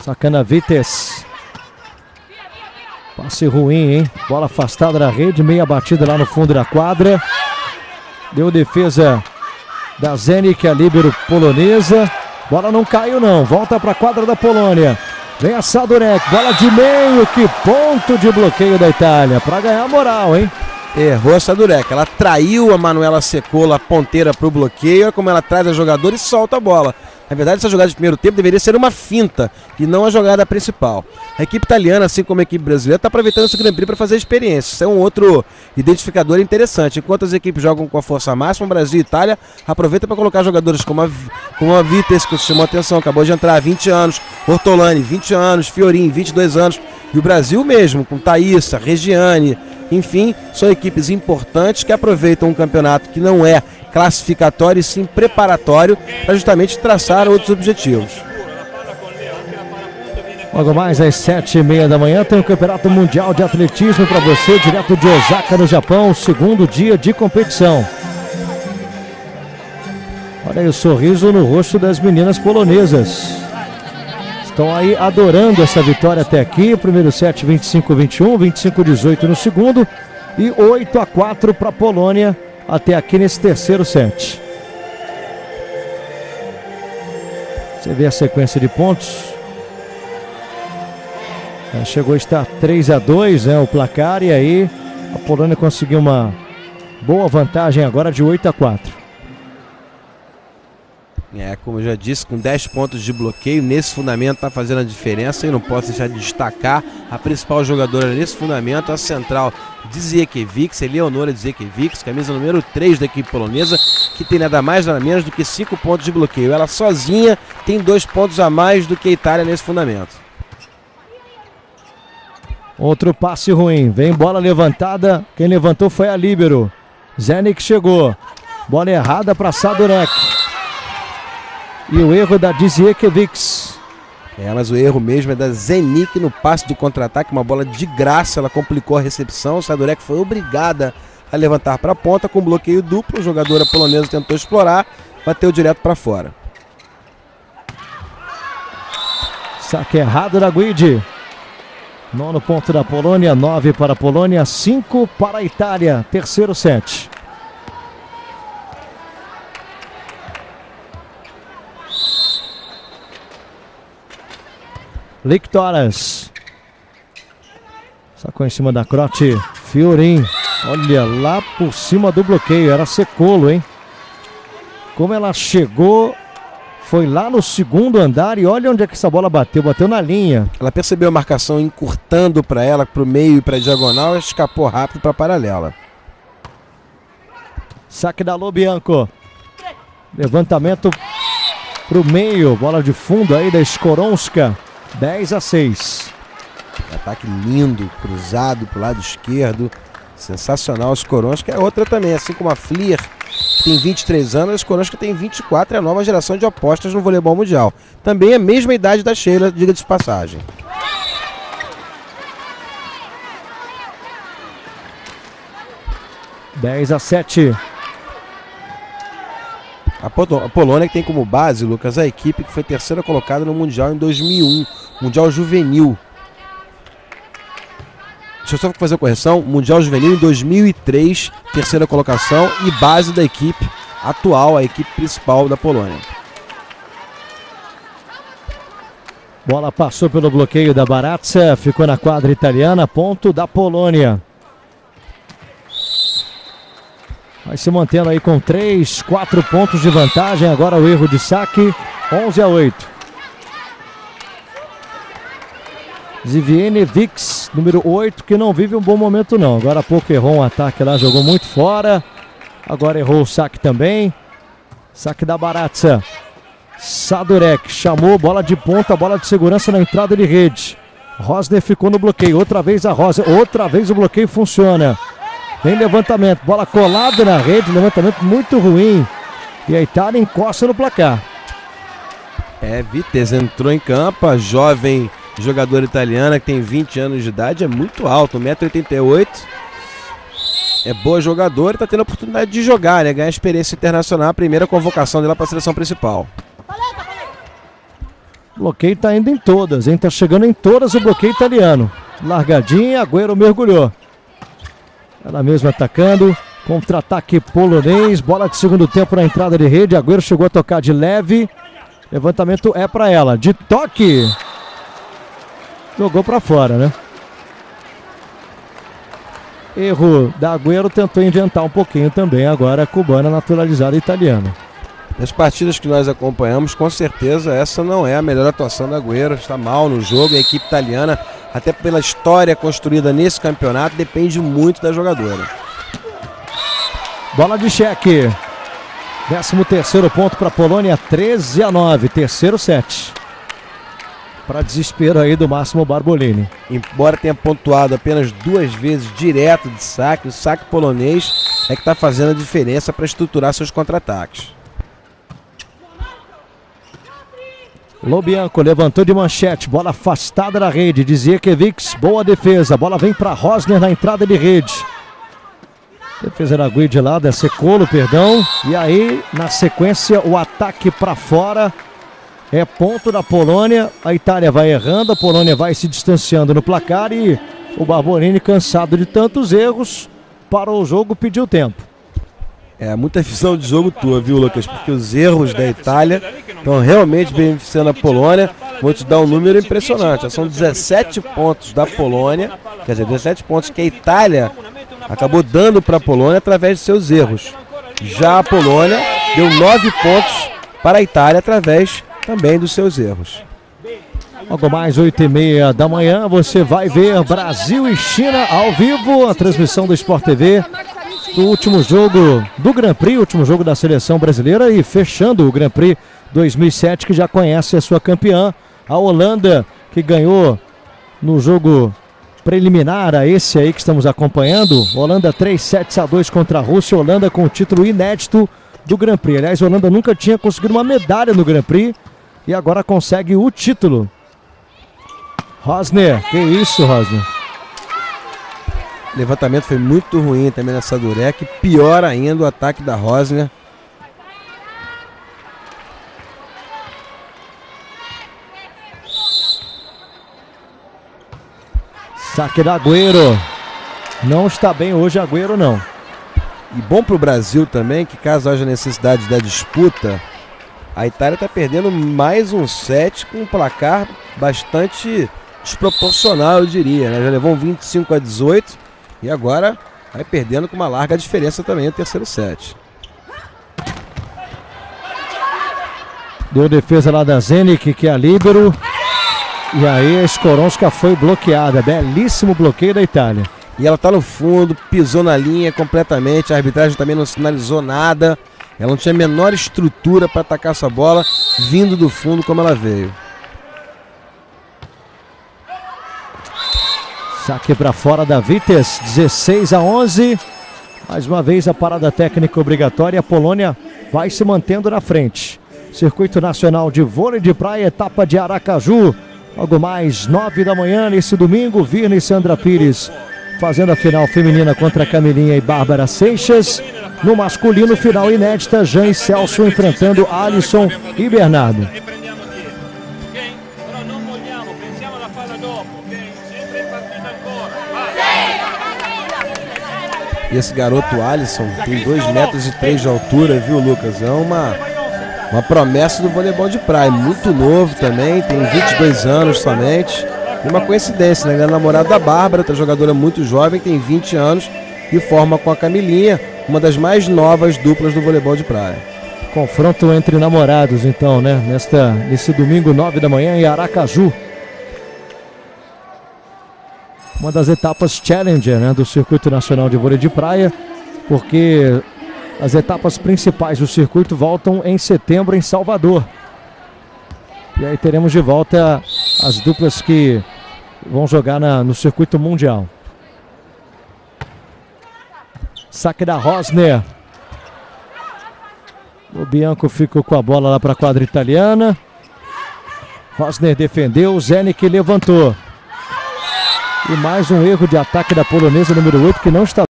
Sacana Vites. Passe ruim, hein? Bola afastada da rede, meia batida lá no fundo da quadra. Deu defesa da Zenik, a líbero polonesa. Bola não caiu não, volta para a quadra da Polônia. Vem a Sadurek, bola de meio, que ponto de bloqueio da Itália, para ganhar moral, hein? Errou a Sadurek, ela traiu a Manuela Secola, a ponteira para o bloqueio, olha como ela traz a jogadora e solta a bola. Na verdade, essa jogada de primeiro tempo deveria ser uma finta e não a jogada principal. A equipe italiana, assim como a equipe brasileira, está aproveitando esse Grand Prix para fazer experiência. Isso é um outro identificador interessante. Enquanto as equipes jogam com a força máxima, o Brasil e Itália aproveita para colocar jogadores como a Vites, que chamou a atenção, acabou de entrar, 20 anos, Ortolani, 20 anos, Fiorin, 22 anos, e o Brasil mesmo, com Thaísa, Regiane, enfim, são equipes importantes que aproveitam um campeonato que não é classificatório e sim preparatório para justamente traçar outros objetivos. Logo mais às 7h30 da manhã tem o Campeonato Mundial de Atletismo para você, direto de Osaka, no Japão, segundo dia de competição. Olha aí o sorriso no rosto das meninas polonesas. Estão aí adorando essa vitória até aqui. O primeiro set 25-21, 25-18 no segundo e 8-4 para a Polônia até aqui nesse terceiro set. Você vê a sequência de pontos. Chegou a estar 3-2, né, o placar, e aí a Polônia conseguiu uma boa vantagem agora de 8-4. Como eu já disse, com 10 pontos de bloqueio, nesse fundamento está fazendo a diferença, e não posso deixar de destacar a principal jogadora nesse fundamento, a central Dzieciewicz, Eleonora Dzieciewicz, camisa número 3 da equipe polonesa, que tem nada mais nada menos do que 5 pontos de bloqueio. Ela sozinha tem 2 pontos a mais do que a Itália nesse fundamento. Outro passe ruim, vem bola levantada, quem levantou foi a líbero. Zenik chegou, bola errada para Sadurek. E o erro da Dzieciewicz. Mas o erro mesmo é da Zenik no passe de contra-ataque, uma bola de graça, ela complicou a recepção. O Sadurek foi obrigada a levantar para a ponta com bloqueio duplo. A jogadora polonesa tentou explorar, bateu direto para fora. Saque errado da Guidi. 9 ponto da Polônia, 9 para a Polônia, 5 para a Itália. Terceiro set. Lictoras. Sacou em cima da crote Fiorin. Olha lá por cima do bloqueio. Era Secolo, hein? Como ela chegou, foi lá no segundo andar e olha onde é que essa bola bateu. Bateu na linha. Ela percebeu a marcação encurtando para ela, para o meio e para a diagonal, e escapou rápido para a paralela. Saque da Lobianco. Levantamento para o meio. Bola de fundo aí da Skoronska. 10-6. Ataque lindo, cruzado para o lado esquerdo. Sensacional. Skoronska é outra também, assim como a Flier, que tem 23 anos, a Skoronska tem 24, é a nova geração de apostas no voleibol mundial. Também é a mesma idade da Sheila, diga-se de passagem. (10-7). A Polônia, que tem como base, Lucas, a equipe que foi terceira colocada no Mundial em 2001, Mundial Juvenil. Deixa eu só fazer a correção, Mundial Juvenil em 2003, terceira colocação e base da equipe atual, a equipe principal da Polônia. Bola passou pelo bloqueio da Baratza, ficou na quadra italiana, ponto da Polônia. Vai se mantendo aí com 3, 4 pontos de vantagem. Agora o erro de saque, 11-8. Dzieciewicz, número 8, que não vive um bom momento não. Agora há pouco errou um ataque lá, jogou muito fora. Agora errou o saque também. Saque da Baratza. Sadurek chamou, bola de ponta, bola de segurança na entrada de rede. Rosner ficou no bloqueio, outra vez a Rosa, outra vez o bloqueio funciona. Vem levantamento, bola colada na rede, levantamento muito ruim. E a Itália encosta no placar. Vites entrou em campo, a jovem jogadora italiana que tem 20 anos de idade, é muito alto, 1,88 m. É boa jogadora e está tendo a oportunidade de jogar, né? Ganhar experiência internacional, a primeira convocação dela para a seleção principal. Bloqueio tá indo em todas, hein? Tá chegando em todas o bloqueio italiano. Largadinha, Agüero mergulhou. Ela mesma atacando. Contra-ataque polonês. Bola de segundo tempo na entrada de rede. Agüero chegou a tocar de leve. Levantamento é para ela. De toque. Jogou para fora, né? Erro da Agüero. Tentou inventar um pouquinho também. Agora a cubana naturalizada italiana. Nas partidas que nós acompanhamos, com certeza essa não é a melhor atuação da Agüero. Está mal no jogo. A equipe italiana, até pela história construída nesse campeonato, depende muito da jogadora. Bola de cheque. 13º ponto para a Polônia, 13-9. Terceiro set. Para desespero aí do Máximo Barbolini. Embora tenha pontuado apenas 2 vezes direto de saque, o saque polonês é que está fazendo a diferença para estruturar seus contra-ataques. Lobianco levantou de manchete, bola afastada da rede, dizia Kevics, boa defesa, bola vem para Rosner na entrada de rede. Defesa da Guide lá, da Secolo, perdão, e aí na sequência o ataque para fora, é ponto da Polônia, a Itália vai errando, a Polônia vai se distanciando no placar e o Barbolini, cansado de tantos erros, parou o jogo, pediu tempo. É muita visão de jogo tua, viu, Lucas? Porque os erros da Itália estão realmente beneficiando a Polônia. Vou te dar um número impressionante. São 17 pontos da Polônia, quer dizer, 17 pontos que a Itália acabou dando para a Polônia através de seus erros. Já a Polônia deu 9 pontos para a Itália através também dos seus erros. Logo mais 8h30 da manhã, você vai ver Brasil e China ao vivo, a transmissão do Sport TV. Do último jogo do Grand Prix, último jogo da seleção brasileira e fechando o Grand Prix 2007, que já conhece a sua campeã, a Holanda, que ganhou no jogo preliminar a esse aí que estamos acompanhando. Holanda 3-7-2 contra a Rússia, Holanda com o título inédito do Grand Prix. Aliás, a Holanda nunca tinha conseguido uma medalha no Grand Prix e agora consegue o título. Rosner, que isso, Rosner? O levantamento foi muito ruim também na Sadurek, pior ainda o ataque da Rosner. Saque da Agüero. Não está bem hoje Agüero, não. E bom para o Brasil também, que caso haja necessidade da disputa, a Itália está perdendo mais um set com um placar bastante desproporcional, eu diria, né? Já levou um 25-18. E agora vai perdendo com uma larga diferença também o terceiro set. Deu defesa lá da Zenik, que é a líbero. E aí a Skoronska foi bloqueada. Belíssimo bloqueio da Itália. E ela está no fundo, pisou na linha completamente. A arbitragem também não sinalizou nada. Ela não tinha a menor estrutura para atacar essa bola vindo do fundo como ela veio. Saque para fora da Vitesse, 16-11. Mais uma vez a parada técnica obrigatória. A Polônia vai se mantendo na frente. Circuito Nacional de Vôlei de Praia, etapa de Aracaju. Logo mais 9 da manhã nesse domingo. Virna e Sandra Pires fazendo a final feminina contra Camilinha e Bárbara Seixas. No masculino, final inédita, Jean e Celso enfrentando Alisson e Bernardo. E esse garoto Alisson tem 2,3 metros de altura, viu, Lucas? É uma promessa do voleibol de praia. Muito novo também, tem 22 anos somente. E uma coincidência, né? Ele é namorado da Bárbara, outra jogadora muito jovem, tem 20 anos e forma com a Camilinha, uma das mais novas duplas do voleibol de praia. Confronto entre namorados, então, né? Nesse domingo, 9 da manhã, em Aracaju. Uma das etapas Challenger, né, do Circuito Nacional de Vôlei de Praia, porque as etapas principais do circuito voltam em setembro em Salvador. E aí teremos de volta as duplas que vão jogar no circuito mundial. Saque da Rosner. O Bianco ficou com a bola lá para a quadra italiana. Rosner defendeu, Zenik levantou. E mais um erro de ataque da polonesa número 8, que não está